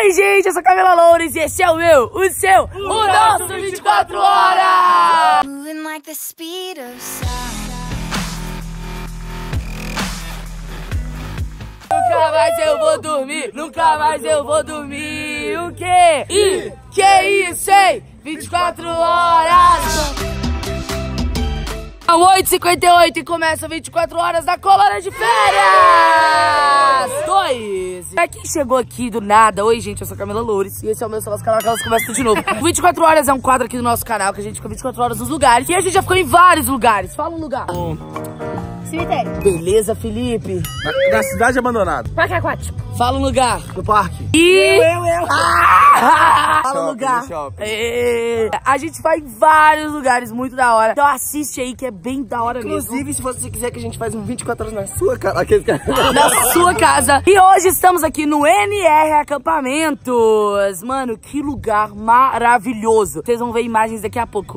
Oi, gente, eu sou a Camila Loures e esse é o meu, o seu, o nosso 24 horas! Moving like the speed of sound. Nunca mais eu vou dormir, nunca mais eu vou dormir. O quê? E que isso, hein? 24 horas! São 8h58 e começa 24 horas da colônia de férias! 2. Pra quem chegou aqui do nada, oi gente, eu sou a Camila Loures e esse é o meu Celas Canal, que elas começam de novo. 24 horas é um quadro aqui do nosso canal, que a gente fica 24 horas nos lugares. E a gente já ficou em vários lugares. Fala um lugar. Cemitério. Beleza, Felipe? Na cidade abandonada. Parque aquático. Fala um lugar. No parque. E... Eu. Fala um lugar. Shopping. A gente vai em vários lugares muito da hora. Então assiste aí que é bem da hora mesmo. Inclusive, se você quiser que a gente faça um 24 horas na sua casa. Na sua casa. E hoje estamos aqui no NR Acampamentos. Mano, que lugar maravilhoso. Vocês vão ver imagens daqui a pouco.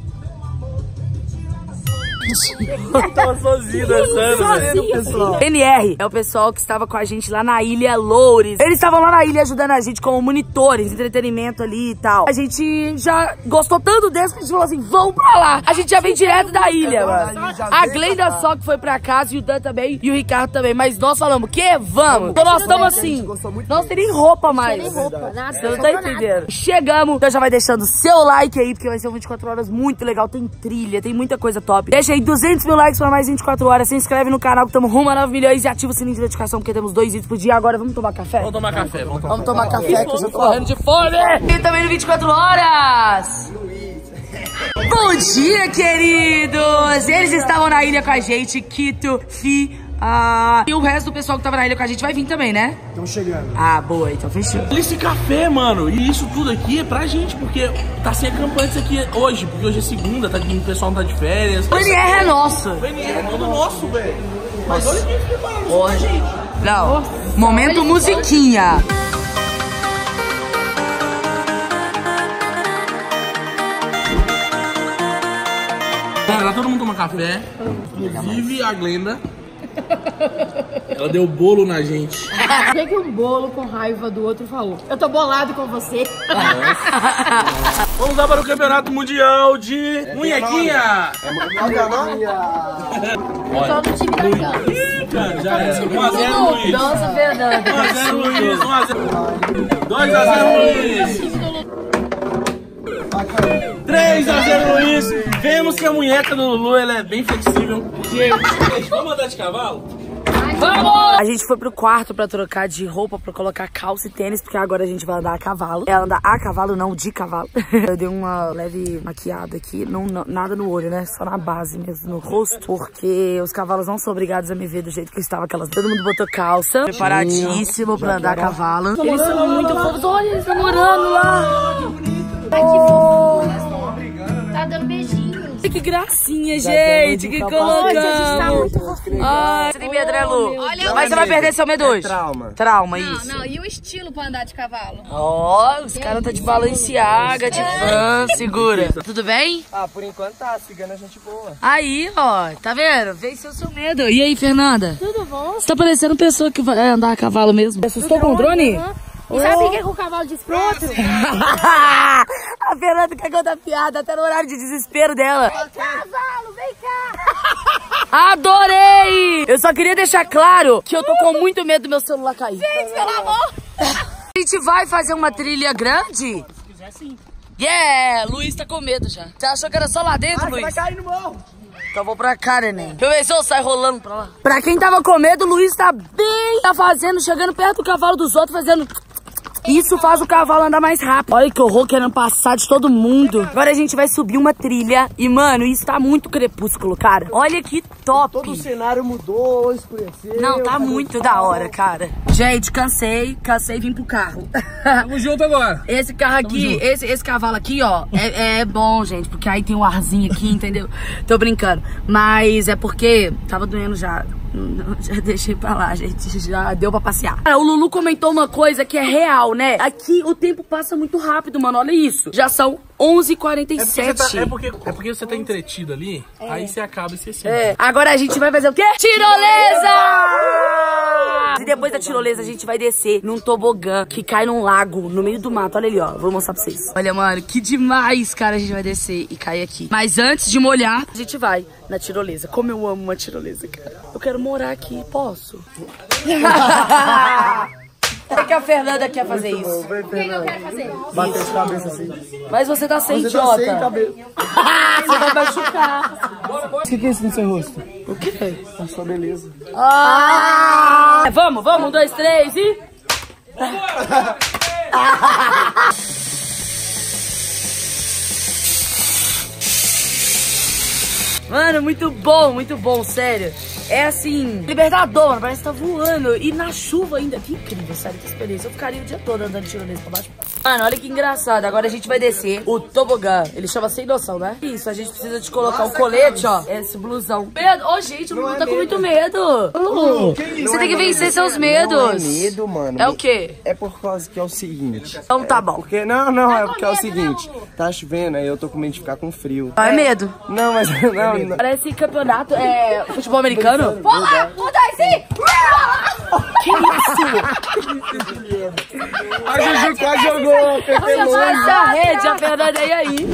Tava sozinho dançando, pessoal. NR é o pessoal que estava com a gente lá na Ilha Loures. Eles estavam lá na ilha ajudando a gente como monitores, entretenimento ali e tal. A gente já gostou tanto deles que a gente falou assim, vamos pra lá. A gente já vem direto da ilha, mano. A Glenda só que foi pra casa e o Dan também e o Ricardo também. Mas nós falamos, que? Vamos. Então nós estamos assim, nós tem nem roupa mais. Nem roupa, nada. Você não tá entendendo. Chegamos, então já vai deixando seu like aí, porque vai ser um 24 horas muito legal. Tem trilha, tem muita coisa top. Deixa aí 200 mil likes pra mais 24 horas. Se inscreve no canal que estamos rumo a 9 milhões e ativa o sininho de notificação porque temos 2 vídeos por dia. Agora vamos tomar café? Vamos tomar café, Vamos tomar café que eu já tô morrendo de fome. E também no 24 horas. Bom dia, queridos. Eles estavam na ilha com a gente, Kito, Fi... e o resto do pessoal que tava na ilha com a gente vai vir também, né? Estamos chegando. Ah, boa, então fechou. Esse café, mano, e isso tudo aqui é pra gente, porque tá sem acampantes aqui hoje, porque hoje é segunda, o pessoal não tá de férias. O NR é nosso. O NR é todo nosso, velho. Mas olha quem preparou. Hoje. Não, momento musiquinha. Tá todo mundo tomando café, inclusive a Glenda. Ela deu bolo na gente. O que um bolo com raiva do outro falou? Eu tô bolado com você. Vamos lá para o Campeonato Mundial de Munhequinha. Só no time da Gama. Cara, já é 1x0 Luiz. Nossa, Fernando. 1x0 Luiz, 1x0. 2x0 Luiz. 3x0 Luiz. Vemos que a munheca do Lulu ela é bem flexível. Gente, vamos andar de cavalo? Vamos! A gente foi pro quarto pra trocar de roupa, pra colocar calça e tênis, porque agora a gente vai andar a cavalo. É andar a cavalo, não de cavalo. Eu dei uma leve maquiada aqui, nada no olho, né? Só na base mesmo, no rosto. Porque os cavalos não são obrigados a me ver do jeito que eu estava. Todo mundo botou calça, preparadíssimo pra andar a cavalo. Eles são muito fofos, olha eles namorando lá. Ai, que fofo. Tá dando beijinhos. Que gracinha, gente, que colocão. Hoje a gente tá muito fofinho. Ai, você tem medo, né, Lu? Olha, mas você vai perder seu medo hoje. Trauma, isso. Não, e o estilo pra andar de cavalo? Ó, os caras tá de Balenciaga, de fã, segura. Tudo bem? Ah, por enquanto tá, cigana é gente boa. Aí, ó, tá vendo? Venceu seu medo. E aí, Fernanda? Tudo bom? Você tá parecendo pessoa que vai andar a cavalo mesmo. Você assustou com o drone? E sabe o que o cavalo disse pro outro? A Fernanda quer contar piada até no horário de desespero dela. Cavalo, vem cá! Adorei! Eu só queria deixar claro que eu tô com muito medo do meu celular cair. Gente, pelo amor! A gente vai fazer uma trilha grande? Se quiser, sim. Yeah, Luiz tá com medo já. Você achou que era só lá dentro, Luiz? Vai cair no morro. Então eu vou pra cá, neném. Deixa eu ver se eu saio rolando pra lá. Pra quem tava com medo, o Luiz tá bem... Tá fazendo, chegando perto do cavalo dos outros, fazendo... Isso faz o cavalo andar mais rápido. Olha que horror, querendo passar de todo mundo. Agora a gente vai subir uma trilha. E, mano, isso tá muito crepúsculo, cara. Olha que top. Todo o cenário mudou, escureceu. Não, tá muito da hora, cara. Gente, cansei e vim pro carro. Tamo junto agora. Esse carro aqui, esse cavalo aqui, ó, é bom, gente. Porque aí tem um arzinho aqui, entendeu? Tô brincando. Mas é porque tava doendo já. Já deixei pra lá, gente. Já deu pra passear. Cara, o Lulu comentou uma coisa que é real, né? Aqui o tempo passa muito rápido, mano. Olha isso. Já são 11h47. É porque você tá entretido ali, aí você acaba esquecendo. Agora a gente vai fazer o quê? Tirolesa! E depois da tirolesa a gente vai descer num tobogã que cai num lago no meio do mato. Olha ali, ó. Vou mostrar pra vocês. Olha, mano, que demais, cara. A gente vai descer e cair aqui. Mas antes de molhar, a gente vai na tirolesa. Como eu amo uma tirolesa, cara. Eu quero morar aqui. Posso? É que a Fernanda quer fazer isso. O que eu quero fazer? Bater as cabeças assim. Mas você tá sem, Você idiota. tá sem cabelo. Você vai machucar. O que é isso no seu rosto? O quê? A sua beleza. Vamos, 1, 2, 3 e... Mano, muito bom, sério. É assim, libertador, mano, parece que tá voando. E na chuva ainda, que incrível, sério, que experiência. Eu ficaria o dia todo andando de tirolesa pra baixo. Mano, olha que engraçado, agora a gente vai descer o tobogã. Ele chama Sem Noção, né? Isso, a gente precisa de colocar um colete, ó. Esse blusão. Medo, ô gente, o Lulu tá com muito medo. Você tem que vencer seus medos. Não é medo, mano. É o quê? É por causa que é o seguinte. Então tá bom. Porque, não, é porque é o seguinte. Tá chovendo, aí eu tô com medo de ficar com frio. Não é medo. Não, mas não. Parece campeonato, futebol americano. Vou lá, vou dar esse! Que isso? A Juju quase jogou, Pepe longe. Essa rede, a Fernanda, e aí?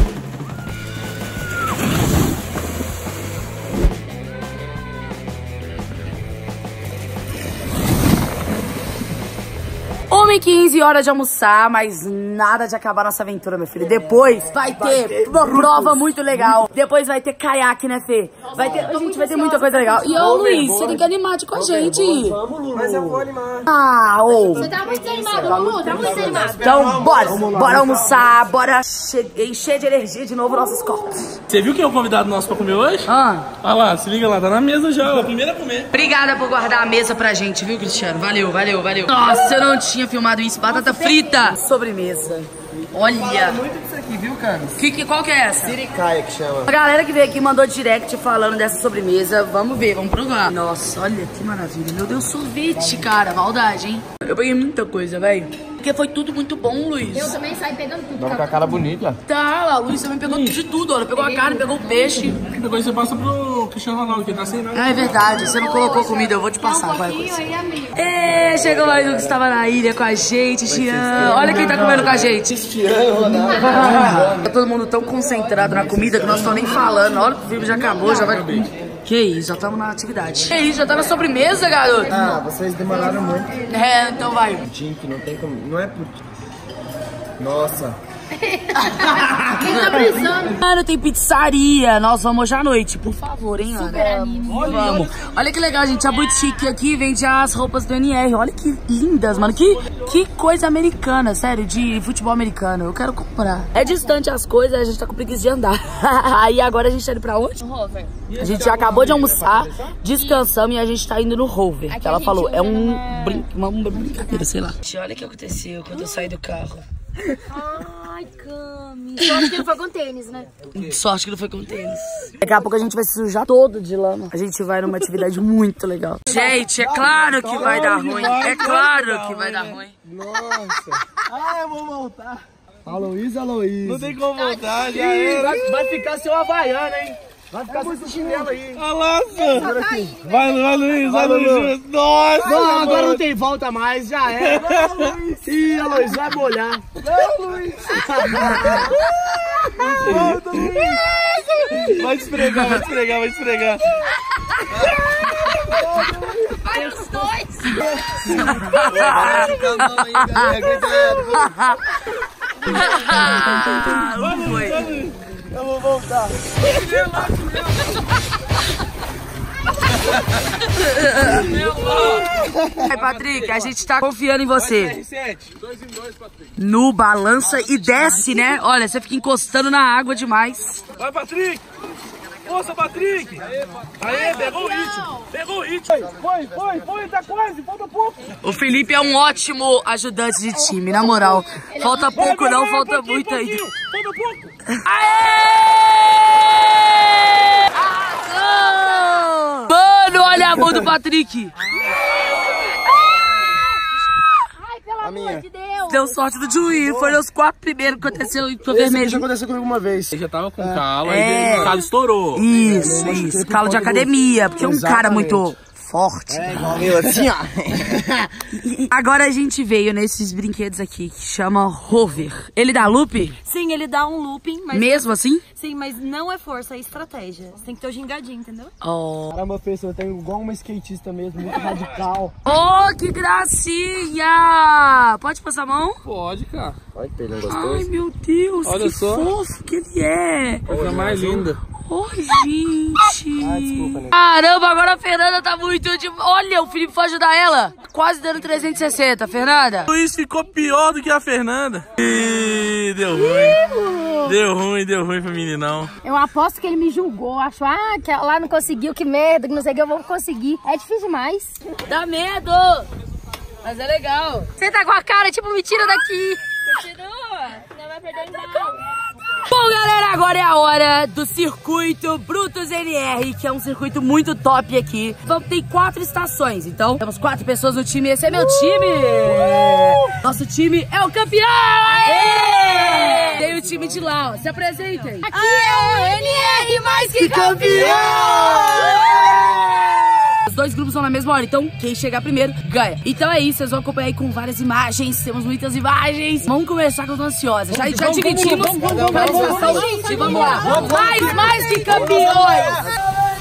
Uma e 15 horas de almoçar, mas nada de acabar nossa aventura, meu filho. Depois vai ter uma prova muito legal. Depois vai ter caiaque, né, Fê? A gente vai ter muita coisa legal. E ô, Luiz, você tem que animar com a gente. Mas eu vou animar. Você tá muito desanimado, Lulu, tá muito desanimado. Então, bora almoçar, bora encher de energia de novo nossos corpos. Você viu quem é o convidado nosso pra comer hoje? Ah. Olha lá, se liga lá, tá na mesa já, a primeira a comer. Obrigada por guardar a mesa pra gente, viu, Cristiano? Valeu. Nossa, eu não tinha filmado isso. Batata frita. Sobremesa. Olha. Muito disso aqui, viu, cara? Qual que é essa? Siricaia que chama. A galera que veio aqui mandou direct falando dessa sobremesa. Vamos ver, vamos provar. Nossa, olha que maravilha. Meu Deus, sorvete, cara. Maldade, hein? Eu peguei muita coisa, velho. Porque foi tudo muito bom, Luiz. Eu também saí pegando tudo. Vamos com a cara bonita. Tá, lá, o Luiz também pegou de tudo, olha. Pegou a carne, pegou o peixe. Depois você passa pro Cristiano Ronaldo, que tá sem nada. Ah, é verdade. Você não colocou comida, eu vou te passar. Vai, coisa. Chegou mais um que estava na ilha com a gente, Tian. Olha quem tá comendo com a gente. Tá todo mundo tão concentrado na comida que nós estamos nem falando. Na hora que o filme já acabou, já vai... Que isso, já estamos na atividade. Que isso, já tá na sobremesa, garoto. Ah, vocês demoraram muito. Então vai. Jink, não tem como... Não é por... Nossa. Quem tá precisando? Mano, tem pizzaria. Nós vamos hoje à noite, por favor, hein, Ana? Super anime. Vamos. Olha que legal, gente. A boutique aqui vende as roupas do NR. Olha que lindas, mano. Que coisa americana, sério, de futebol americano. Eu quero comprar. É distante as coisas, a gente tá com preguiça de andar. Aí agora a gente tá indo pra onde? No Rover. A gente já acabou de almoçar, descansamos e a gente tá indo no Rover. Que ela falou, é uma brincadeira, sei lá. Olha o que aconteceu quando eu saí do carro. Ai, Cami. Sorte que não foi com tênis, né? Sorte que não foi com tênis. Daqui a pouco a gente vai se sujar todo de lama. A gente vai numa atividade muito legal. Gente, é claro que vai dar ruim. É claro que vai dar ruim. Nossa. Eu vou voltar. Aloís. Não tem como voltar, já era. Vai ficar seu Havaiana, hein? Vai ficar sem chinelo aí. Nossa. Vai, Luiz. Nossa. Não, agora não tem volta mais, já era. Ih, a Luiz vai molhar. Não, Luiz. Volta, Luiz. Vai te esfregar. Vai os dois. Não foi. Eu vou voltar. Ai, Patrick, a gente tá confiando em você. No balança e desce, né? Olha, você fica encostando na água demais. Vai, Patrick. Força, Patrick. Aê, pegou o ritmo. Foi, tá quase, falta pouco. O Felipe é um ótimo ajudante de time, na moral. Falta pouco não, falta muito ainda. Falta pouco. Aê! Mano, olha a mão do Patrick. Ai, pelo amor de Deus. deu sorte do Juiz. Foi os 4 primeiros que aconteceu e ficou vermelho. Isso aconteceu comigo uma vez. Ele já tava com calo, aí o calo estourou. Isso. Calo de academia, porque é um cara muito forte. Igual eu, assim, ó. Agora a gente veio nesses brinquedos aqui, que chama Hover. Ele dá loop? Sim, ele dá um looping, mas... Mesmo assim? Sim, mas não é força, é estratégia. Você tem que ter o gingadinho, entendeu? Oh. Caramba, pessoa, eu tenho igual uma skatista mesmo, muito radical. Oh, que gracinha! Pode passar a mão? Pode, cara. Olha que pelhão gostoso. Ai, meu Deus, Olha que só. fofo que ele é. Coisa mais linda. Oh, gente. Desculpa, né? Caramba, agora a Fernanda tá muito de... Olha, o Felipe foi ajudar ela. Quase dando 360, Fernanda. O Luiz ficou pior do que a Fernanda. Ih, deu ruim. Deu ruim pro meninão. Eu aposto que ele me julgou, achou, que lá não conseguiu, que merda, que não sei o que eu vou conseguir. É difícil demais. Dá medo. Mas é legal. Você tá com a cara, tipo, me tira daqui. Continua, senão vai perder embalo. Bom, galera, agora é a hora do circuito Brutus NR, que é um circuito muito top aqui. Vamos ter 4 estações, então temos 4 pessoas no time. Esse é meu time. Nosso time é o campeão. Aê! Tem o time de lá, ó. Se apresentem. Aqui é o NR mais que Os 2 grupos vão na mesma hora, então quem chegar primeiro ganha. Então é isso, vocês vão acompanhar aí com várias imagens. Temos muitas imagens. Vamos começar com as ansiosas. Já dividimos. Vamos lá. Mais que campeões.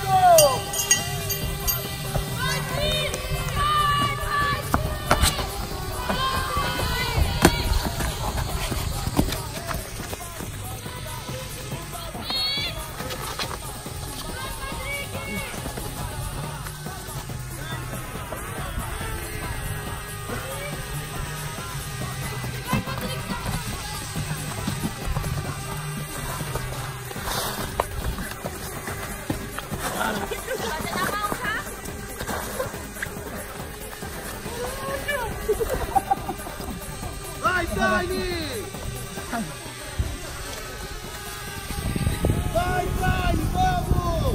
Vai, Tiny! Vai, Tiny, vamos!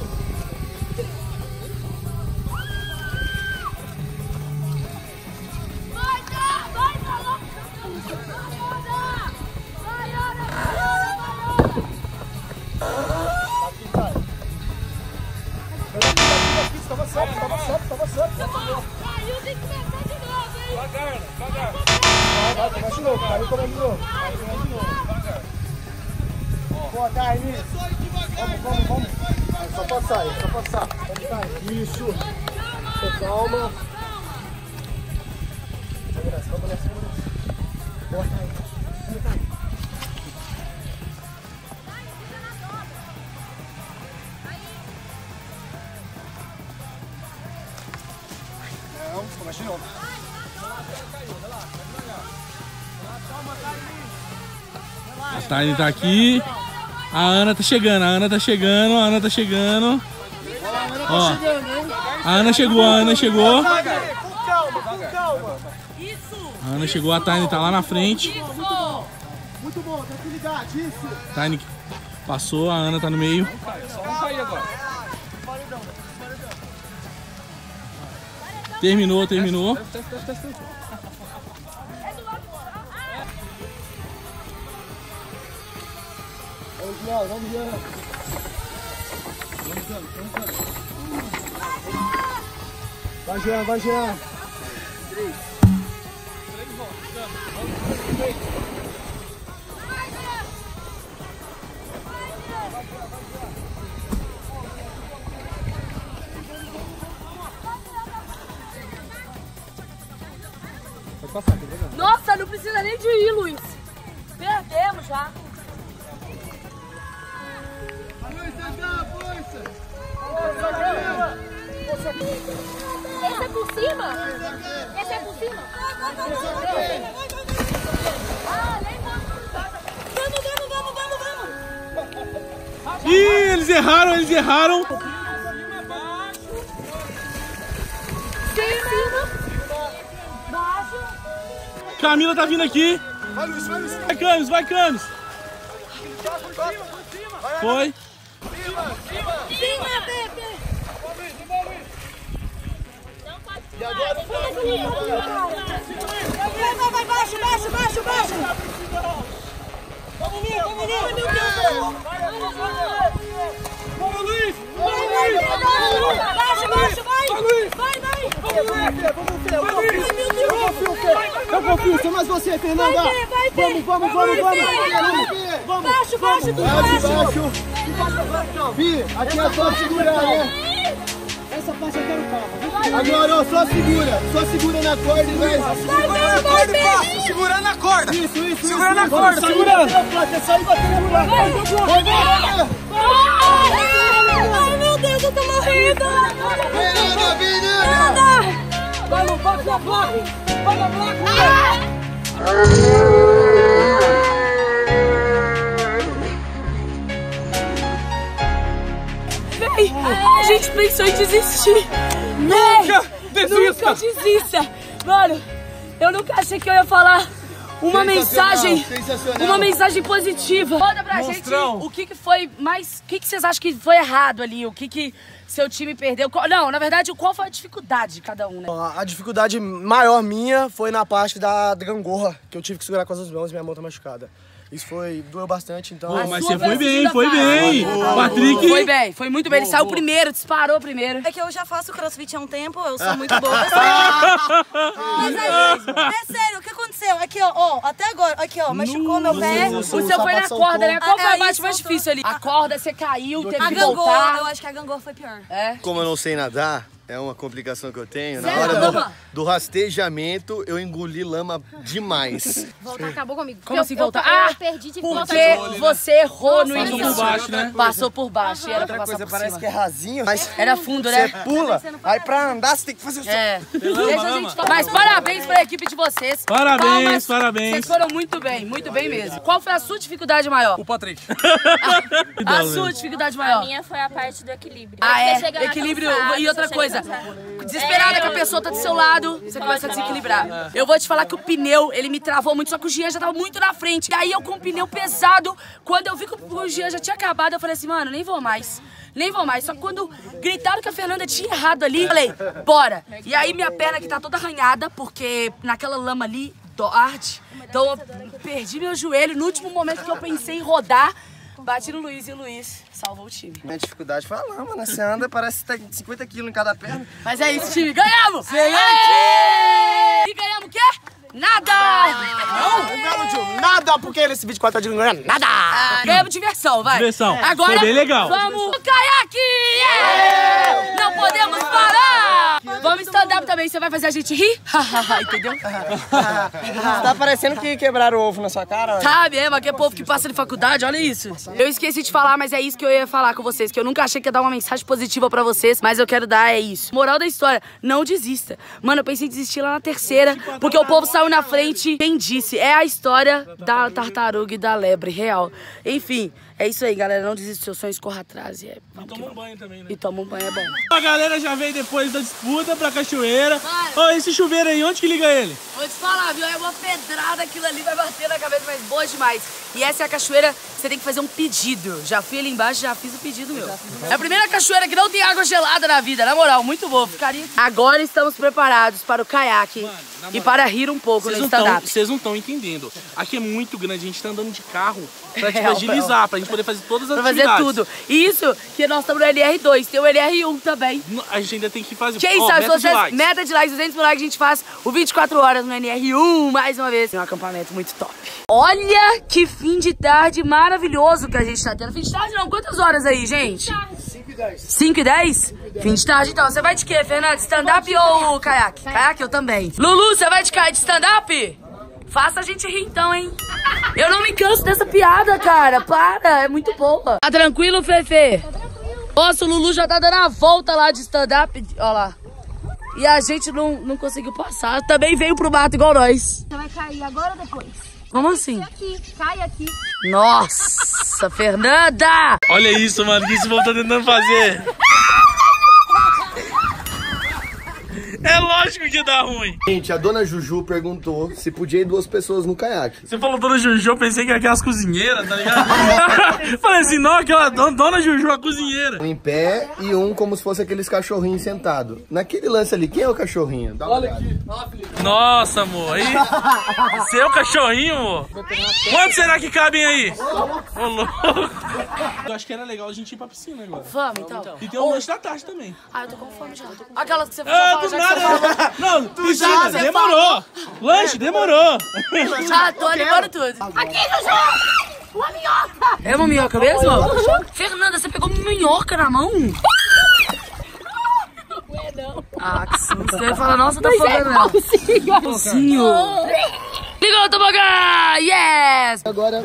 Tava certo. Caiu, tem que começar de novo, hein? Devagar. Vai, começa de novo, caiu, começa de novo. Boa, Tiny. Vamos. É só passar. Isso. Calma. Vamos nessa. Boa, Tiny. Começa de novo. A Tiny tá aqui. A Ana tá chegando. Ó. A Ana chegou. Com calma. A Ana chegou, a Tiny tá lá na frente. Muito bom, tranquilidade, isso. Tiny passou, a Ana tá no meio. Terminou. Vamos, Jean. Vai, Jean. Nossa, não precisa nem de ir, Luiz. Perdemos já. Esse é por cima? Ih, eles erraram. Camila tá vindo aqui. Vai, Luiz. Vai, Camis. Foi. Não pode E agora o Vai, baixo. Vamos, menino. Vamos, Luiz! Baixo, vai! Eu confio, mais você, Fernanda! Vamos! Baixo, Baixo! Vi, aqui é só segurar, né? Essa parte eu quero calma. Agora, ó, só segura na corda e vai. Segurando na corda. Isso. Segurando na corda, segurando. É só ir batendo lá. Vai. Ai, meu Deus, eu tô morrendo! Vamos, bate na placa! Véi, a gente pensou em desistir. Nunca desista. Nunca desista. Mano, eu nunca achei que eu ia falar uma mensagem positiva. Conta pra gente o que foi mais... O que vocês acham que foi errado ali? O que seu time perdeu? Não, na verdade, qual foi a dificuldade de cada um, né? A dificuldade maior minha foi na parte da gangorra, que eu tive que segurar com as duas mãos e minha mão tá machucada. Isso doeu bastante, então... Mas você foi bem, Patrick... Foi muito bem. Ele saiu primeiro, disparou primeiro. É que eu já faço crossfit há um tempo, eu sou muito boa. Mas aí, é sério, o que aconteceu? Aqui, ó, até agora, aqui, ó, machucou meu pé. O seu foi na corda, né? Qual foi a parte mais difícil ali? A corda, você caiu, teve que voltar. Eu acho que a gangorra foi pior. É? Como eu não sei nadar, é uma complicação que eu tenho. Na Sério? hora do rastejamento, eu engoli lama demais. Voltar acabou comigo. Como assim voltar? Eu perdi de volta. Porque você errou no início. Passou por baixo, né? Passou por baixo e era pra Outra passar coisa, por parece cima. que é rasinho, mas Era fundo, né? você pula, aí pra andar você tem que fazer assim. É. Deixa a gente falar. Mas parabéns pra equipe de vocês. Parabéns. Vocês foram muito bem mesmo. Qual foi a sua dificuldade maior? O Patrick. A sua dificuldade maior? A minha foi a parte do equilíbrio. Ah, é? Você chega lá Equilíbrio. cansado, E outra você coisa, chega cansado. desesperada que a pessoa tá do seu lado, você começa a desequilibrar. Eu vou te falar que o pneu, ele me travou muito, só que o Jean já tava muito na frente. E aí eu com o pneu pesado, quando eu vi que o Jean já tinha acabado, eu falei assim, mano, nem vou mais. Só que quando gritaram que a Fernanda tinha errado ali, eu falei, bora. E aí minha perna que tá toda arranhada, porque naquela lama ali, arde. Então eu perdi meu joelho. No último momento que eu pensei em rodar, bati no Luiz e o Luiz salvou o time. Minha dificuldade foi a lama, né? Você anda, parece que tem 50 quilos em cada perna. Mas é isso, time. Ganhamos! E ganhamos o quê? Nada! Não, nada, porque nesse vídeo 4 não ganha nada. Ganhamos diversão, vai. Diversão. Agora, foi bem legal. Vamos no caiaque! Yeah! Não podemos parar! Vamos stand-up também. Você vai fazer a gente rir? Entendeu? Tá parecendo que quebraram o ovo na sua cara. Tá mesmo, aqui é povo que passa de faculdade, olha isso. Eu esqueci de falar, mas é isso que eu ia falar com vocês, que eu nunca achei que ia dar uma mensagem positiva pra vocês, mas eu quero dar, é isso. Moral da história, não desista. Mano, eu pensei em desistir lá na terceira, porque o povo saiu na frente. Quem disse? É a história da tartaruga e da lebre, real. Enfim, é isso aí, galera. Não desista dos seus sonhos, corra atrás. E toma um banho também, né? E toma um banho, é bom. A galera já veio depois da disputa pra cachoeira. Ó, esse chuveiro aí, onde que liga ele? Vou te falar, viu? É uma pedrada, aquilo ali vai bater na cabeça, mas boa demais. E essa é a cachoeira, você tem que fazer um pedido. Já fui ali embaixo, já fiz o pedido meu. É a primeira cachoeira que não tem água gelada na vida, na moral, muito boa. Ficaria... Agora estamos preparados para o caiaque e para rir um pouco no stand-up. Vocês não estão entendendo. Aqui é muito grande, a gente tá andando de carro pra te agilizar, pra gente poder fazer todas as atividades. Pra fazer tudo. E isso, que nós estamos no LR2, tem o LR1 também. A gente ainda tem que fazer... Quem sabe, meta de likes, 200 mil likes, a gente faz o 24 horas no NR1, mais uma vez. É um acampamento muito top. Olha que fim de tarde maravilhoso que a gente tá tendo. Fim de tarde não, quantas horas aí, gente? 5 e 10. 5 e 10? Fim de tarde, então. Você vai de quê, Fernanda? Stand-up ou caiaque? Caiaque eu também. Lulu, você vai de stand-up? Faça a gente rir então, hein? Eu não me canso dessa piada, cara. Para, é muito boa. Tá tranquilo, Fefe? Tá tranquilo. Nossa, o Lulu já tá dando a volta lá de stand-up. Ó lá. E a gente não conseguiu passar. Também veio pro mato igual nós. Você vai cair agora ou depois? Como assim? Aqui, cai aqui. Nossa, Fernanda! Olha isso, mano, que esse povo tá tentando fazer. É lógico que dá ruim. Gente, a dona Juju perguntou se podia ir 2 pessoas no caiaque. Você falou dona Juju, eu pensei que era aquelas cozinheiras, tá ligado? Falei assim, não, aquela dona Juju, a cozinheira. Um em pé e um como se fosse aqueles cachorrinhos sentados. Naquele lance ali, quem é o cachorrinho? Dá uma olhada. Aqui, olha lá, Felipe. Nossa, amor, aí. Seu cachorrinho, amor. Quantos será que cabem aí? Ô, louco. Eu acho que era legal a gente ir pra piscina agora. Vamos, então. E tem um lanche da tarde também. Ah, eu tô com fome já. Aquelas que você Ah, do nada. Não, piscina, demorou. Lanche, demorou. Já tô animando tudo. Aqui, Juju! Uma minhoca! É uma minhoca mesmo? Fernanda, você pegou uma minhoca na mão? Não é não. Ah, que susto. Eu ia falar, nossa, tá fogando ela. Pauzinho. Ligou o tobogã! Yes! Agora...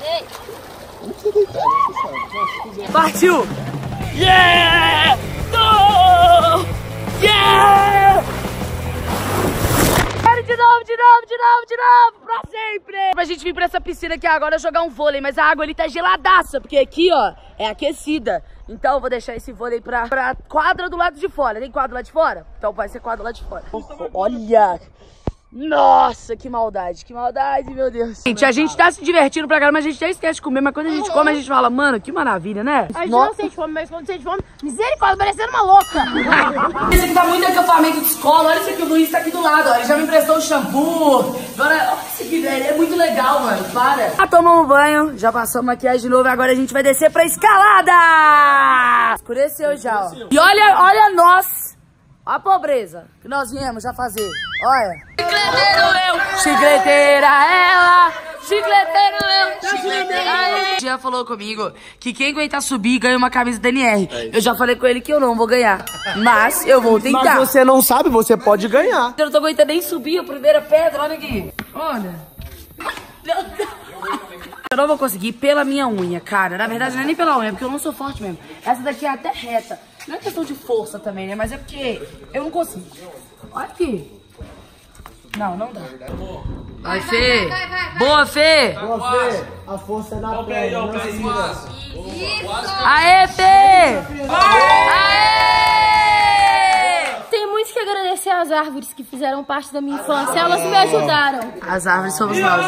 Partiu! Yeah! No! Yeah! Quero de novo, pra sempre! Pra gente vir pra essa piscina aqui agora jogar um vôlei, mas a água ali tá geladaça, porque aqui, ó, é aquecida. Então eu vou deixar esse vôlei pra quadra do lado de fora. Tem quadra lá de fora? Então vai ser quadra lá de fora. Olha! Nossa, que maldade, meu Deus. Gente, a gente tá se divertindo pra caramba, mas a gente até esquece de comer, mas quando a gente come, a gente fala, mano, que maravilha, né? A gente não sente fome, mas quando sente fome, misericórdia, parecendo uma louca. Esse aqui tá muito acampamento de escola, olha isso aqui, o Luiz tá aqui do lado, ó, ele já me emprestou o shampoo. Agora, olha isso aqui, velho, é muito legal, mano, para. Já tomamos banho, já passamos maquiagem de novo, agora a gente vai descer pra escalada. Escureceu já, ó. E olha nós. Olha a pobreza que nós viemos já fazer. Olha. Chicleteiro eu, chicleteira ela, chicleteiro eu, chicleteira ele. Já falou comigo que quem aguentar subir ganha uma camisa da NR. Eu já falei com ele que eu não vou ganhar, mas eu vou tentar. Mas você não sabe, você pode ganhar. Eu não tô aguentando nem subir a primeira pedra, olha aqui. Olha. Eu não vou conseguir pela minha unha, cara. Na verdade, não é nem pela unha, porque eu não sou forte mesmo. Essa daqui é até reta. Não é questão de força também, né? Mas é porque eu não consigo. Olha aqui. Não dá. Vai, Fê. Boa, Fê. Boa, Fê. A força é na perna, não segura. Aê, Fê. Aê! Tenho muito que agradecer às árvores que fizeram parte da minha infância. Elas me ajudaram. As árvores somos nós.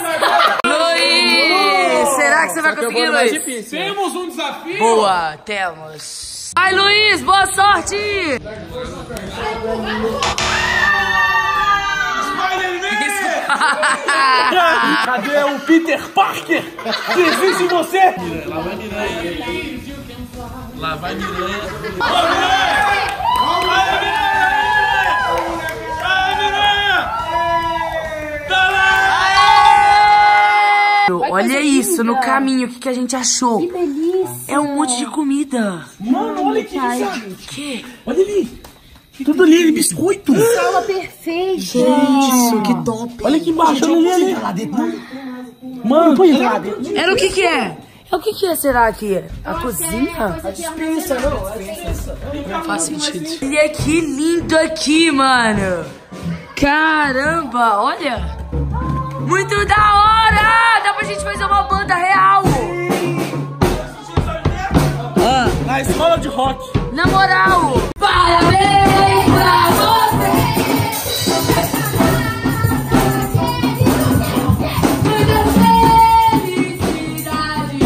Luiz! Será que você vai conseguir, Luiz? Temos um desafio. Boa, temos. Vai, Luiz, boa sorte! Cadê o Peter Parker que existe em você? Lá vai Miranha. Lá vai Miranha. Vai Miranha! Tá lá! Olha isso, no caminho, o que a gente achou? Que delícia! É um monte de comida. Mano, olha aqui, O quê? olha ali. Tudo ali, biscoito. Sala perfeita! Isso, que top. Olha aqui embaixo, olha ali. Mano, põe lá dentro. Era o que é? É o que é, será que é? A cozinha? A dispensa, não? Não faz sentido. Olha que lindo aqui, mano. Caramba, olha. Muito da hora! Dá pra gente fazer uma banda real. Na escola de rock. Na moral. Parabéns pra você. Muita felicidade.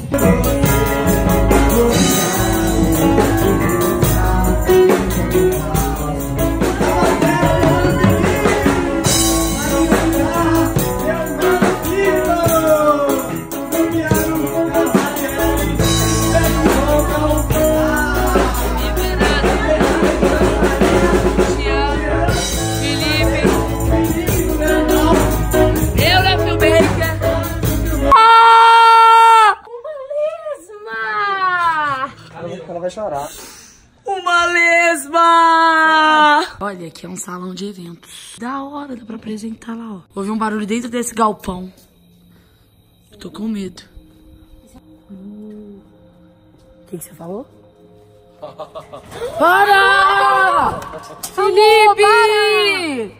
Ela vai chorar. Uma lesma! Olha, aqui é um salão de eventos. Da hora, dá pra apresentar lá, ó. Ouvi um barulho dentro desse galpão. Tô com medo. O que você falou? Para! Felipe!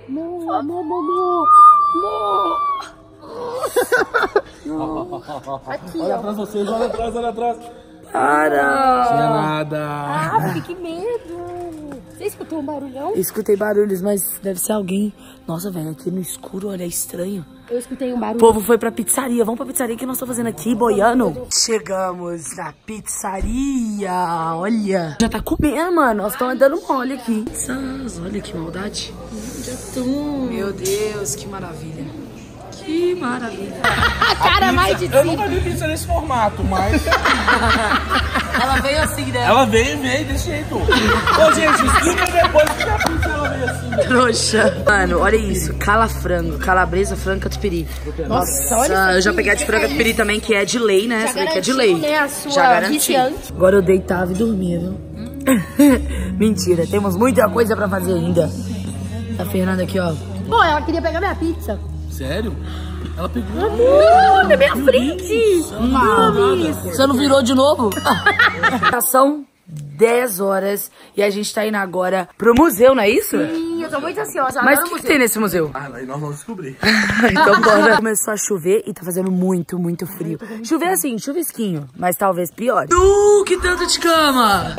Aqui, Olha ó. atrás de vocês, olha atrás, olha atrás. Para! Não é nada. Ah, que medo! Você escutou um barulhão? Eu escutei barulhos, mas deve ser alguém. Nossa, velho, aqui no escuro, olha, é estranho. Eu escutei um barulho. O povo foi pra pizzaria. Vamos pra pizzaria que nós estamos fazendo aqui, boiando. Chegamos na pizzaria. Olha. Já tá comendo, mano. Nós estamos dando mole aqui. Pizzas. Olha que maldade. Meu Deus, que maravilha. Que maravilha. A cara mais de Eu nunca vi pizza nesse formato, mas... Ela veio assim, né? Ela veio desse jeito. Ô, gente, explica depois que a pizza ela veio assim. Trouxa. Mano, olha isso. Calafrango, calabresa, frango, catupiry. Nossa, olha. Eu já peguei a de frango catupiry também, que é de lei, né? Essa daqui é de lei. Né, a sua já garanti. viciante. Agora eu deitava e dormia, viu? Mentira, temos muita coisa pra fazer ainda. A Fernanda aqui, ó. Pô, ela queria pegar minha pizza. Sério? Ela pegou. Não, na minha frente. Você não virou de novo? São 10 horas e a gente tá indo agora pro museu, não é isso? Sim, eu tô muito ansiosa. Mas o que tem nesse museu? Ah, aí nós vamos descobrir. Então bora. Começou a chover e tá fazendo muito, muito frio. Chover assim, chuvisquinho, mas talvez pior. Que tanto de cama!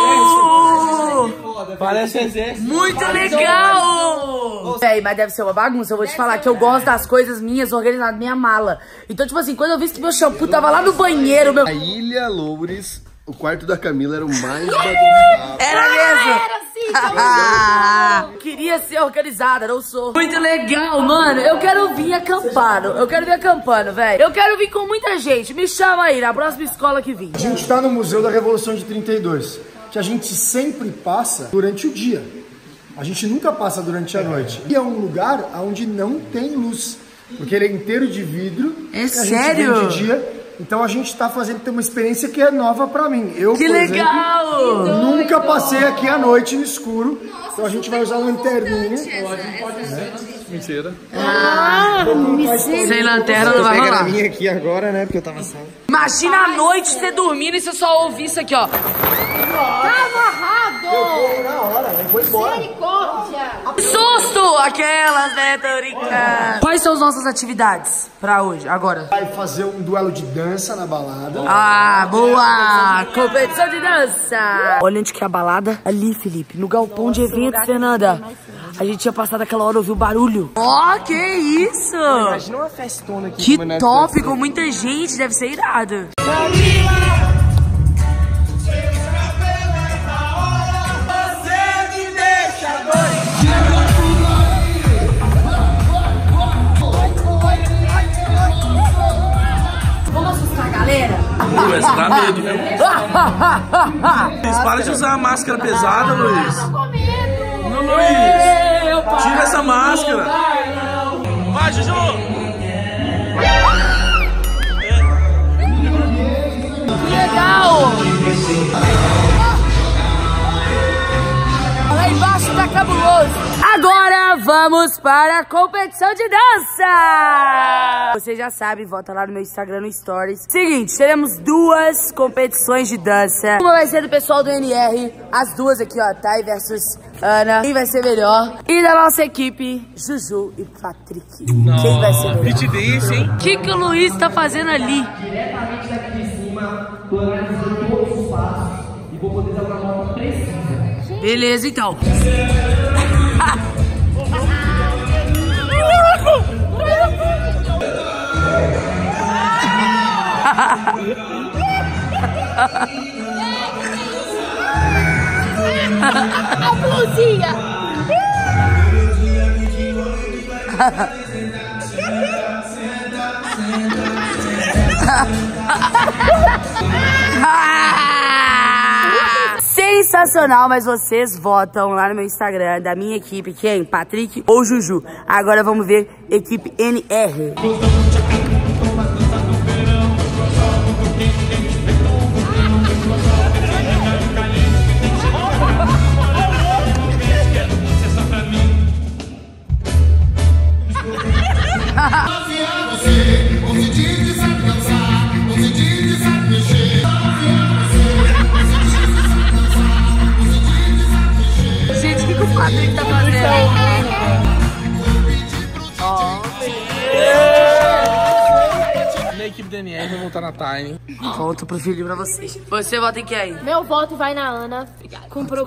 Parece exército. Muito legal! Véi, mas deve ser uma bagunça. Eu vou te falar que eu gosto das coisas minhas organizadas, minha mala. Então, tipo assim, quando eu vi que meu shampoo tava lá no banheiro, meu... A Ilha Loures, o quarto da Camila era o mais bagunçado. Era mesmo? Era assim, Queria ser organizada, não sou. Muito legal, mano. Eu quero vir acampando. Eu quero vir acampando, velho. Eu quero vir com muita gente. Me chama aí, na próxima escola que vim. A gente tá no Museu da Revolução de 32, que a gente sempre passa durante o dia. A gente nunca passa durante a noite. E é um lugar onde não tem luz, porque ele é inteiro de vidro. É A sério? gente vem de dia. Então a gente tá fazendo ter uma experiência que é nova pra mim. Eu, Que por legal! exemplo, nunca passei aqui à noite no escuro. Então a gente vai usar lanterninha. Mentira. Sem lanterna não vai rolar. minha aqui agora, né? Porque eu tava salvo. Imagina a noite você dormindo e você só ouvir isso aqui, ó. Tá amarrado. Na hora, né? Foi embora. Misericórdia. Susto! Aquelas, né, tô brincando. Quais são as nossas atividades pra hoje, agora? Vai fazer um duelo de dança na balada. Ah, boa! Competição de dança! Olha onde que é a balada. Ali, Felipe, no galpão de eventos, Fernanda. A gente tinha passado aquela hora, ouviu o barulho. Ó, que isso! Imagina uma festona aqui. Que top, com muita gente, deve ser irado. Vamos assustar a galera? Luiz, dá medo, viu? Luiz, para de usar a máscara pesada, Luiz. Não, Luiz. Tira essa máscara. Vai, Juju. Que legal! Lá embaixo tá cabuloso. Agora vamos para a competição de dança! Você já sabe, volta lá no meu Instagram, no Stories. Seguinte, teremos 2 competições de dança. Uma vai ser do pessoal do NR, as duas aqui, ó, Thay versus Ana. Quem vai ser melhor? E da nossa equipe, Juju e Patrick. Quem vai ser melhor? Pit dance, hein? O que o Luiz tá fazendo ali? Diretamente daqui de cima, tô analisando todos os passos e vou poder dar uma nota precisa. Beleza, então. A blusinha. Sensacional, mas vocês votam lá no meu Instagram da minha equipe, quem? Patrick ou Juju? Agora vamos ver equipe NR. Gente, o que o Patrick tá fazendo? Ó, da NR vai voltar na Tiny. Volto pro filho pra vocês. Você vota em quem? Meu voto vai na Ana. Comprou.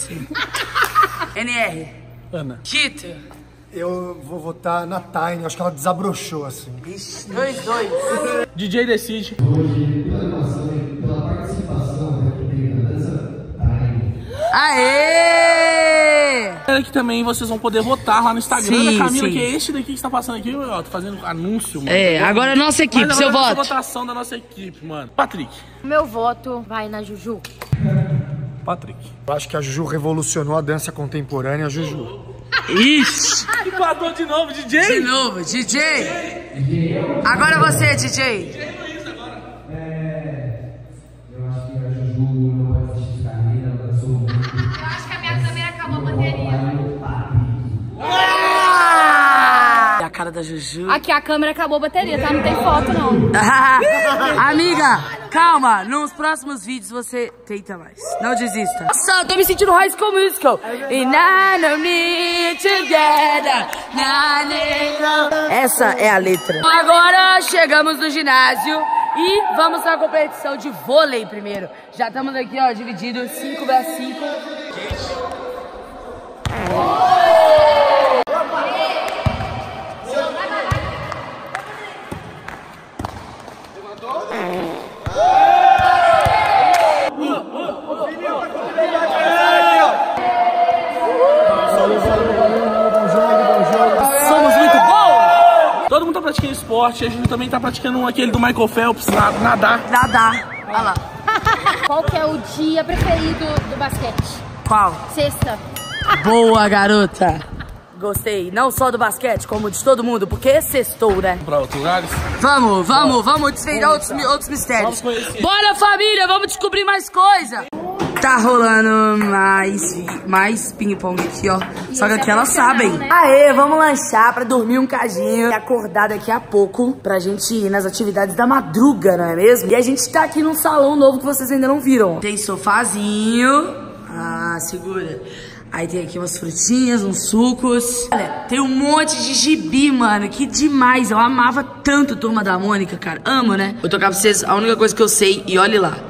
NR. Ana. Tito. Eu vou votar na Tiny, acho que ela desabrochou assim. 2-2. DJ decide. Aê! Aqui também vocês vão poder votar lá no Instagram Sim, da Camila, sim. que é este daqui que está passando aqui, ó, tô fazendo anúncio, mano. É, agora é nossa equipe, Mas seu agora voto. é a votação da nossa equipe, mano. Patrick. Meu voto vai na Juju. Patrick. Eu acho que a Juju revolucionou a dança contemporânea, a Juju. Ixi! Empatou de novo, DJ? De novo, DJ! Agora você, DJ! Eu acho que a Juju não vai desistir de carreira, ela dançou muito. Eu acho que a minha câmera acabou a bateria. A cara da Juju. Aqui a câmera acabou a bateria, tá? Não tem foto, não. Amiga, calma. Nos próximos vídeos você tenta mais. Não desista. Nossa, eu tô me sentindo High School Musical. Essa é a letra. Agora chegamos no ginásio e vamos pra competição de vôlei primeiro. Já estamos aqui, ó, divididos 5x5. Somos muito bons! Todo mundo tá praticando esporte, a gente também tá praticando aquele do Michael Phelps, nadar. Nadar. Olha lá. Qual que é o dia preferido do basquete? Qual? Sexta. Boa, garota. Gostei, não só do basquete, como de todo mundo, porque sextou, né? Pra outros lugares? Vamos desvendar outros mistérios. Vamos conhecer. Bora, família, vamos descobrir mais coisa. Tá rolando mais ping-pong aqui, ó. Só que aqui elas sabem. né? Aê, vamos lanchar pra dormir um cadinho e acordar daqui a pouco pra gente ir nas atividades da madruga, não é mesmo? E a gente tá aqui num salão novo que vocês ainda não viram. Tem sofazinho. Ah, segura. Aí tem aqui umas frutinhas, uns sucos. Olha, tem um monte de gibi, mano. Que demais. Eu amava tanto Turma da Mônica, cara. Amo, né? Vou tocar pra vocês a única coisa que eu sei e olhe lá.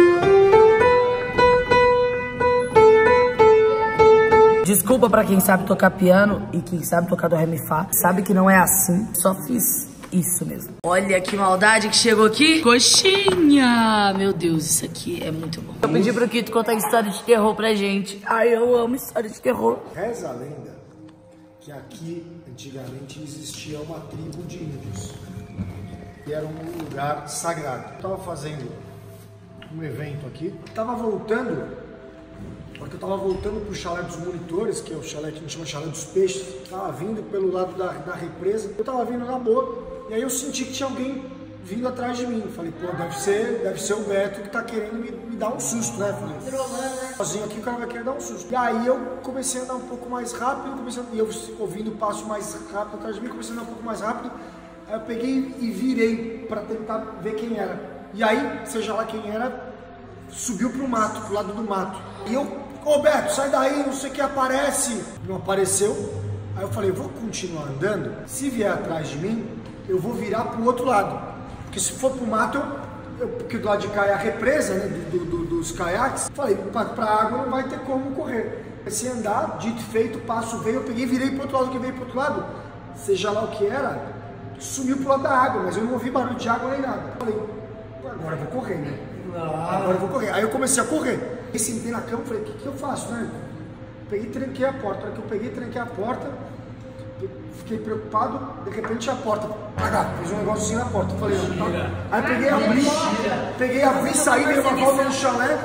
Desculpa pra quem sabe tocar piano e quem sabe tocar do ré mi fá. Sabe que não é assim. Só fiz isso mesmo. Olha que maldade que chegou aqui. Coxinha. Meu Deus, isso aqui é muito bom. Eu pedi pro Kito contar história de terror pra gente. Ai, eu amo história de terror. Reza a lenda que aqui antigamente existia uma tribo de índios. E era um lugar sagrado. Eu tava fazendo um evento aqui. Tava voltando. Porque eu tava voltando pro chalé dos monitores, que é o chalé que a gente chama chalé dos peixes. Tava vindo pelo lado da represa. Eu tava vindo na boa. E aí eu senti que tinha alguém vindo atrás de mim. Falei, pô, deve ser o Beto que tá querendo me dar um susto, né? Falei, sozinho aqui o cara vai querer dar um susto. E aí eu comecei a andar um pouco mais rápido, e eu ouvindo o passo mais rápido atrás de mim, comecei a andar um pouco mais rápido. Aí eu peguei e virei pra tentar ver quem era. E aí, seja lá quem era, subiu pro mato, pro lado do mato. E eu, ô Beto, sai daí, não sei o que, aparece. Não apareceu. Aí eu falei, vou continuar andando. Se vier atrás de mim, eu vou virar pro outro lado. Porque se for pro mato, porque do lado de cá é a represa, né, dos caiaques. Falei, pra água não vai ter como correr. Comecei a andar, dito e feito, o passo veio, eu peguei e virei pro outro lado, que veio pro outro lado. Seja lá o que era, sumiu pro lado da água, mas eu não ouvi barulho de água nem nada. Falei, agora eu vou correr, né? Agora eu vou correr. Aí eu comecei a correr. Aí sentei na cama e falei, o que eu faço, né? Peguei e tranquei a porta. Na hora que eu peguei e tranquei a porta, eu fiquei preocupado, de repente a porta, fez um negocinho na porta. Eu falei, não, tá. Aí peguei, abri, saí, dei uma volta no chalé.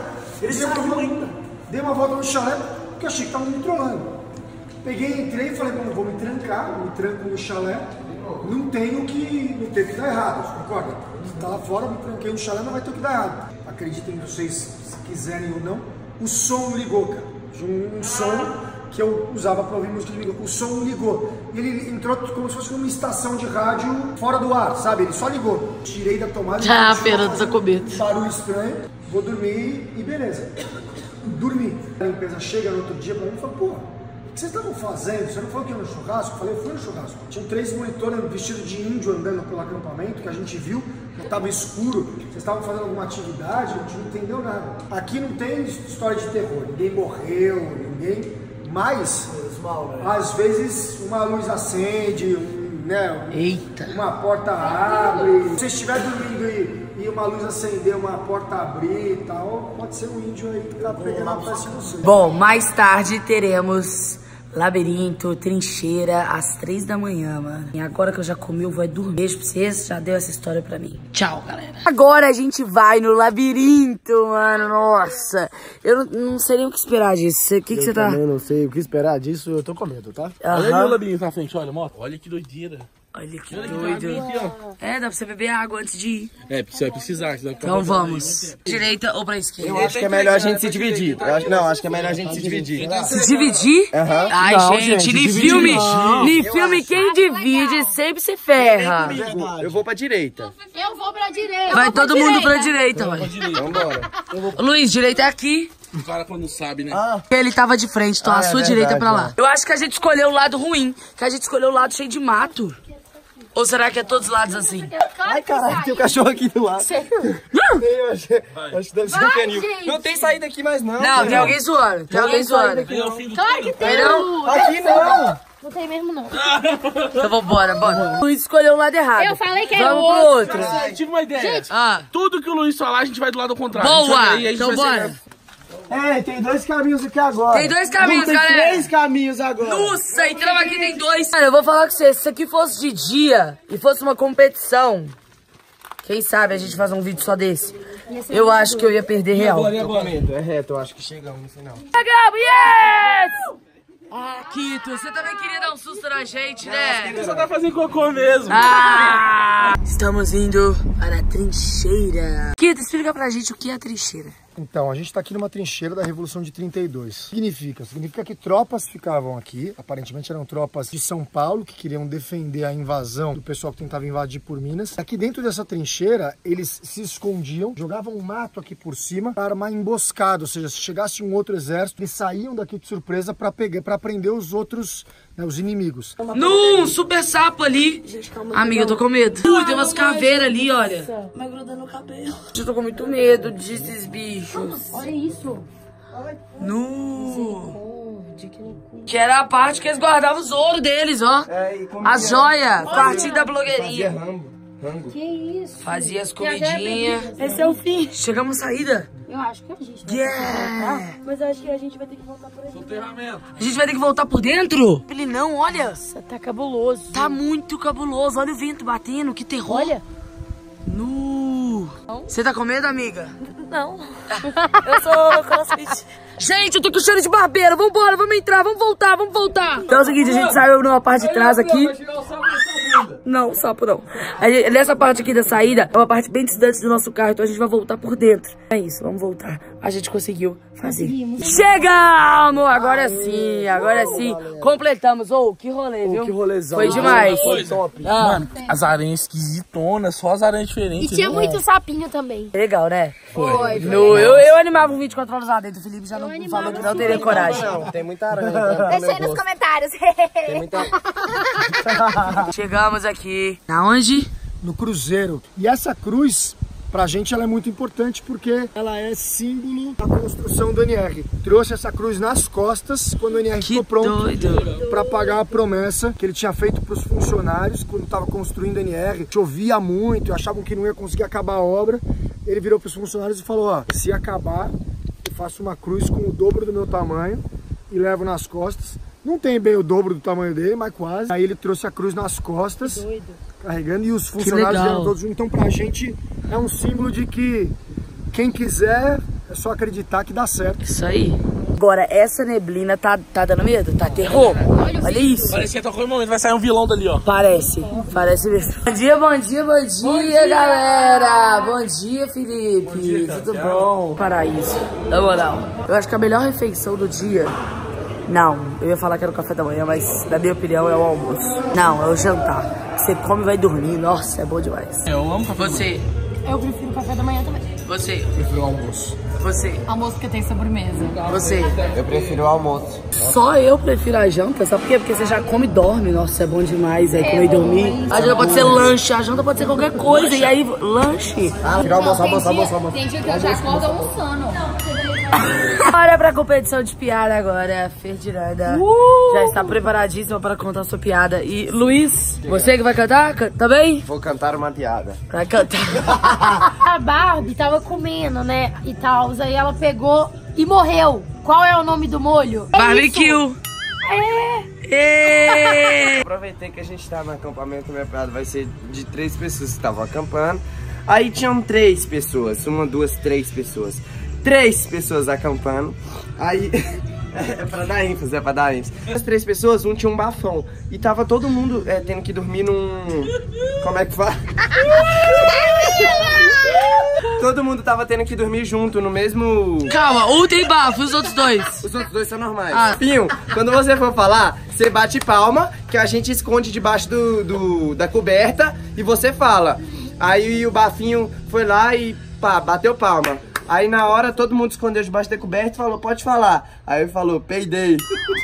Dei uma volta no chalé, porque eu achei que tava me trolando. Peguei, entrei e falei, bom, eu vou me trancar, me tranco no chalé. Não tem que dar errado, concorda? Se tá lá fora, me tranquei no chalé, não vai ter o que dar errado. Acreditem vocês, se quiserem ou não, o som ligou, cara. Um som que eu usava para ouvir música, o som ligou. E ele entrou como se fosse uma estação de rádio fora do ar, sabe? Ele só ligou. Tirei da tomada. Ah, pena dos acobetos. Barulho estranho, vou dormir e beleza. Dormi. A limpeza chega no outro dia pra mim e fala, pô, O que vocês estavam fazendo? Você não foi aqui no churrasco? Eu falei, eu fui no churrasco. Tinha 3 monitores vestidos de índio andando pelo acampamento, que a gente viu, que estava escuro. Vocês estavam fazendo alguma atividade, a gente não entendeu nada. Aqui não tem história de terror, ninguém morreu, ninguém... Mas, às vezes, uma luz acende, uma porta abre. Se você estiver dormindo e uma luz acender, uma porta abrir e tal, pode ser um índio aí que tá pegando a peça de você. Bom, mais tarde teremos labirinto, trincheira, às 3 da manhã, mano. E agora que eu já comi, eu vou dormir. Beijo pra vocês, já deu essa história pra mim. Tchau, galera. Agora a gente vai no labirinto, mano. Nossa, eu não sei nem o que esperar disso. O que você tá... Eu não sei o que esperar disso, eu tô com medo, tá? Olha ali o labirinto na frente, olha, moto. Olha que doideira. Olha que doido. É, dá pra você beber água antes de ir. É, você vai precisar. Então vamos. Direita ou pra esquerda? Eu acho que é melhor a gente se dividir. Acho que é melhor a gente se dividir. Se dividir? Aham. Ai, não, gente, nem filme quem divide sempre se ferra. Eu vou pra direita. Eu vou pra direita. Vai todo mundo pra direita, ué. Vambora. Luiz, direita é aqui. O cara quando sabe, né? Ele tava de frente, então a sua direita é pra lá. Eu acho que a gente escolheu o lado ruim, que a gente escolheu o lado cheio de mato. Ou será que é todos os lados assim? Ai, caralho, tem um cachorro aqui do lado. Eu acho que deve ser um canil. Não tem saída aqui mais, não. Não, tem alguém zoando. Tem alguém zoando. Claro que tem. Não? Aqui não. Não tem mesmo, não. Então vambora, bora. O Luiz escolheu o lado errado. Eu falei que era Vamos pro outro. Eu tive uma ideia. Gente. Tudo que o Luiz falar, a gente vai do lado contrário. Boa! Então bora. Tem 2 caminhos aqui agora. Tem 2 caminhos, tem galera. 3 caminhos agora. Nossa, entramos aqui, tem 2. Cara, eu vou falar com você, se isso aqui fosse de dia e fosse uma competição, quem sabe a gente faz um vídeo só desse. Eu acho que eu ia perder real. É reto, eu acho que chegamos no final. Chegamos, yes! Ah, Kito, você também queria dar um susto na gente, né? Você só tá fazendo cocô mesmo. Estamos indo para a trincheira. Kito, explica pra gente o que é a trincheira. Então, a gente tá aqui numa trincheira da Revolução de 32. Significa que tropas ficavam aqui. Aparentemente eram tropas de São Paulo que queriam defender a invasão do pessoal que tentava invadir por Minas. Aqui dentro dessa trincheira, eles se escondiam, jogavam um mato aqui por cima para uma emboscada. Ou seja, se chegasse um outro exército, eles saíam daqui de surpresa para prender os outros, né, os inimigos. Num super sapo ali. Gente, calma. Amiga, eu tô com medo. Tem umas caveiras ali, olha. Vai grudando no cabelo. Eu tô com muito medo desses bichos. Olha isso. Que era a parte que eles guardavam os ouro deles, ó. As joias. Partido da blogueirinha. Rango. Que isso? Fazia as comidinhas. Esse é o fim. Chegamos à saída. Eu acho que a gente vai Mas eu acho que a gente vai ter que voltar por aí. A gente vai ter que voltar por dentro? Ele não, olha. Nossa, tá cabuloso. Tá muito cabuloso. Olha o vento batendo, que terror. Olha. Você tá com medo, amiga? Não. Eu sou crossfit. Gente, eu tô com cheiro de barbeiro. Vambora, vamos entrar, vamos voltar. Então é o seguinte, a gente saiu numa parte de trás aqui. Não, sapo não. Nessa parte aqui da saída, é uma parte bem distante do nosso carro, então a gente vai voltar por dentro. É isso, vamos voltar. A gente conseguiu fazer. Chegamos! Agora sim. Completamos. Que rolê, viu? Que rolezão. Foi demais. Foi top. Mano, as aranhas esquisitonas, só as aranhas diferentes. E tinha muito sapinho também. Legal, né? Foi. Eu animava um 24 horas lá dentro. O Felipe já não falou que não teria coragem. Não, tem muita aranha. Deixa aí nos comentários. Tem muita... Chegamos aqui. Aonde? No cruzeiro. E essa cruz, pra gente, ela é muito importante porque ela é símbolo da construção do NR. Trouxe essa cruz nas costas quando o NR ficou pronto para pagar a promessa que ele tinha feito para os funcionários quando estava construindo o NR. Chovia muito, achavam que não ia conseguir acabar a obra. Ele virou para os funcionários e falou: ó, se acabar, eu faço uma cruz com o dobro do meu tamanho e levo nas costas. Não tem bem o dobro do tamanho dele, mas quase. Aí ele trouxe a cruz nas costas, carregando, e os funcionários vieram todos juntos. Então pra gente é um símbolo de que quem quiser é só acreditar que dá certo. Isso aí. Agora, essa neblina tá dando medo? Tá terror? Olha isso. Parece que a qualquer momento vai sair um vilão dali, ó. Parece mesmo. Bom dia, galera. Bom dia, Felipe. Tudo bom? Paraíso. Na moral, eu acho que a melhor refeição do dia... Não, eu ia falar que era o café da manhã, mas na minha opinião é o almoço. Não, é o jantar. Você come e vai dormir. Nossa, é bom demais. Eu amo café da manhã. Você? Eu prefiro o café da manhã também. Você? Eu prefiro o almoço. Você. Almoço que tem sobremesa. Você. Eu prefiro o almoço. Só eu prefiro a janta, sabe por quê? Porque você já come e dorme. Nossa, é bom demais aí comer e dormir. A janta pode ser lanche, a janta pode ser qualquer coisa. E aí, lanche. Prefiro almoço. Tem dia que eu já acordo almoçando. Bora pra competição de piada agora, Ferdinanda. Já está preparadíssima para contar sua piada. E Luiz, você que vai cantar? Também? Vou cantar uma piada. Vai cantar. A Barbie tava comendo, né, e tal. Aí ela pegou e morreu. Qual é o nome do molho? Barbecue. Aproveitei que a gente tá no acampamento, minha piada vai ser de 3 pessoas que estavam acampando. Aí tinham 3 pessoas, 1, 2, 3 pessoas. 3 pessoas acampando. Aí... É pra dar ênfase, As 3 pessoas, um tinha um bafão. E tava todo mundo tendo que dormir num... Como é que fala? Todo mundo tava tendo que dormir junto, no mesmo... Calma, um tem bafo, os outros 2? Os outros 2 são normais. Pinho, quando você for falar, você bate palma, que a gente esconde debaixo da coberta, e você fala. Aí o bafinho foi lá e pá, bateu palma. Aí na hora todo mundo escondeu debaixo da coberta e falou, pode falar. Aí ele falou, peidei.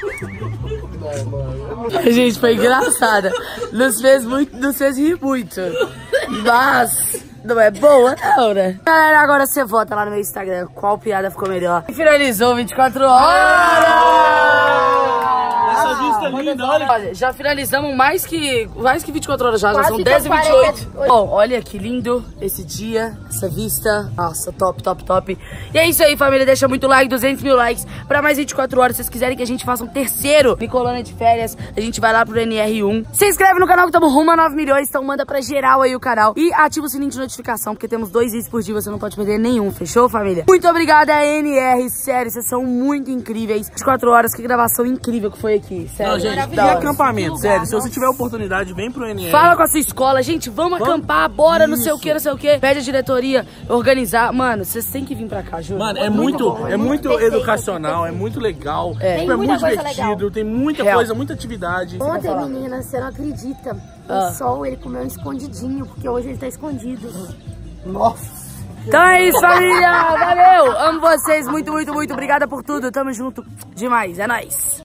Gente, foi engraçada. Nos fez rir muito. Mas não é boa não, né? Galera, agora você vota lá no meu Instagram qual piada ficou melhor. E finalizou 24 horas. Essa vista linda, olha. Já finalizamos mais que 24 horas já são 10h28. Bom, olha que lindo esse dia, essa vista. Nossa, top, top, top. E é isso aí, família. Deixa muito like, 200 mil likes pra mais 24 horas. Se vocês quiserem que a gente faça um terceiro Bicolândia de férias, a gente vai lá pro NR1. Se inscreve no canal que estamos rumo a 9 milhões. Então manda pra geral aí o canal. E ativa o sininho de notificação, porque temos 2 vídeos por dia. Você não pode perder nenhum, fechou, família? Muito obrigada, NR. Sério, vocês são muito incríveis. 24 horas, que gravação incrível que foi aqui. Sério, não, gente, e acampamento, sério, se você tiver oportunidade, vem pro NR. Fala com a sua escola, gente, vamos acampar, bora, não sei o que, não sei o que. Pede a diretoria, organizar. Mano, vocês têm que vir pra cá, juro. Mano, é muito educacional, é muito legal, é muito divertido, tem muita coisa, muita atividade. Ontem, menina, você não acredita, o Sol, ele comeu um escondidinho, porque hoje ele tá escondido. Nossa. Então é isso, família, valeu, amo vocês, muito, muito, muito obrigada por tudo, tamo junto demais, é nóis.